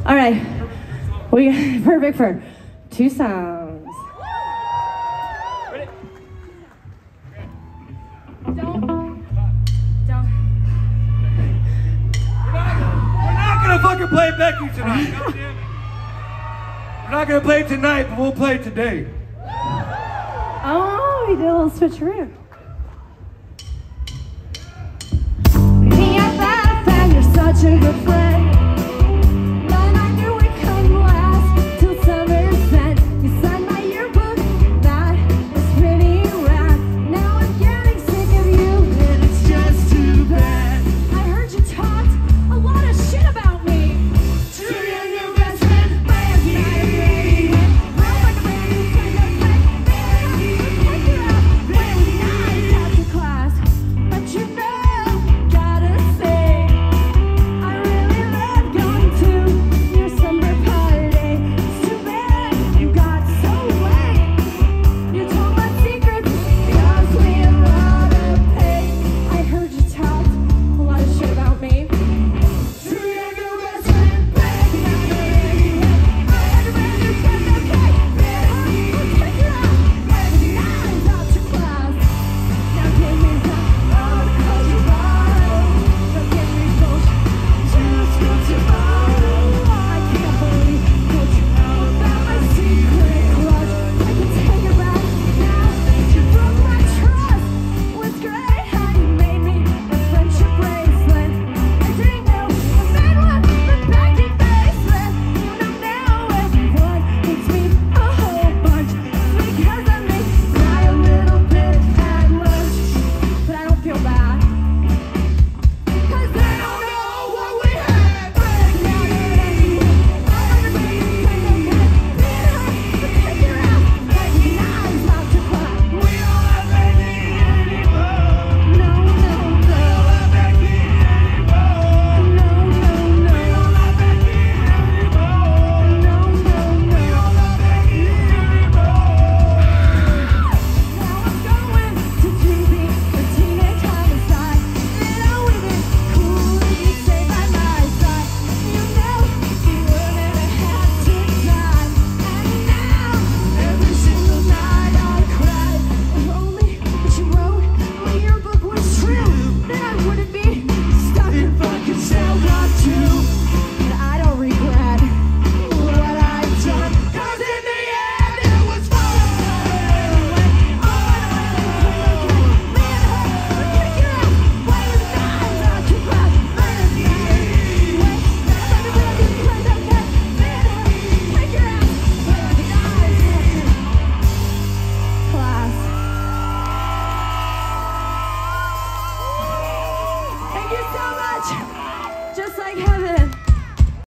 All right, we perfect for 2 songs. Ready? Don't. We're not gonna fucking play Becky tonight. God damn it. We're not gonna play tonight, but we'll play today. Oh, we did a little switcheroo.